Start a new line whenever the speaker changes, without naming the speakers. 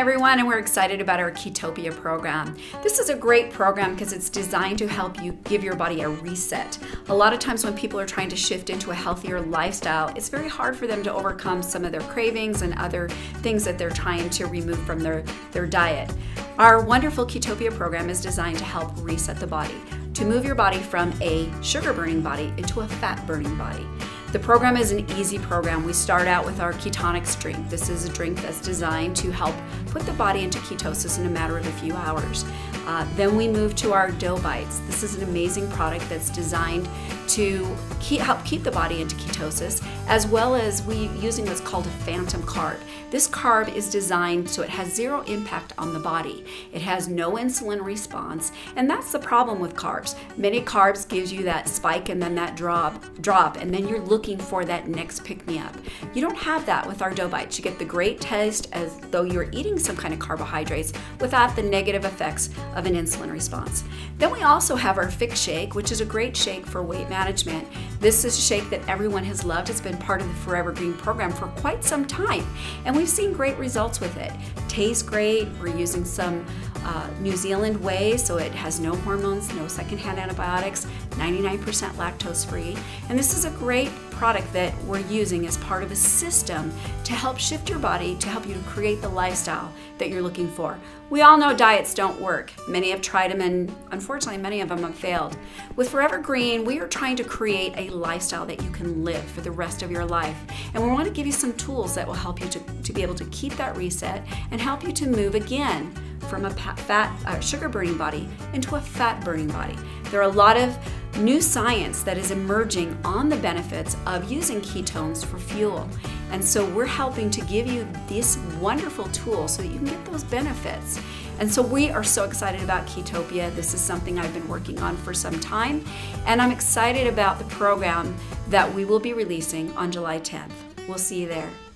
everyone, and we're excited about our Ketopia program. This is a great program because it's designed to help you give your body a reset. A lot of times when people are trying to shift into a healthier lifestyle, it's very hard for them to overcome some of their cravings and other things that they're trying to remove from their diet. Our wonderful Ketopia program is designed to help reset the body, to move your body from a sugar-burning body into a fat-burning body. The program is an easy program. We start out with our Ketonix drink. This is a drink that's designed to help put the body into ketosis in a matter of a few hours. Then we move to our Dough Bites. This is an amazing product that's designed to help keep the body into ketosis, as well as using what's called a phantom carb. This carb is designed so it has zero impact on the body. It has no insulin response, and that's the problem with carbs. Many carbs gives you that spike and then that drop, and then you're looking for that next pick-me-up. You don't have that with our Dough Bites. You get the great taste as though you're eating some kind of carbohydrates without the negative effects of an insulin response. Then we also have our Fix Shake, which is a great shake for weight management. This is a shake that everyone has loved. It's been part of the Forever Green program for quite some time, and we've seen great results with it. Tastes great. We're using some New Zealand whey, so it has no hormones, no secondhand antibiotics, 99% lactose free. And this is a great product that we're using as part of a system to help shift your body, to help you to create the lifestyle that you're looking for. We all know diets don't work. Many have tried them, and unfortunately many of them have failed. With Forever Green, we are trying to create a lifestyle that you can live for the rest of your life. And we want to give you some tools that will help you to be able to keep that reset and help you to move again from a sugar-burning body into a fat-burning body. There are a lot of new science that is emerging on the benefits of using ketones for fuel. And so we're helping to give you this wonderful tool so that you can get those benefits. And so we are so excited about Ketopia. This is something I've been working on for some time, and I'm excited about the program that we will be releasing on July 10th. We'll see you there.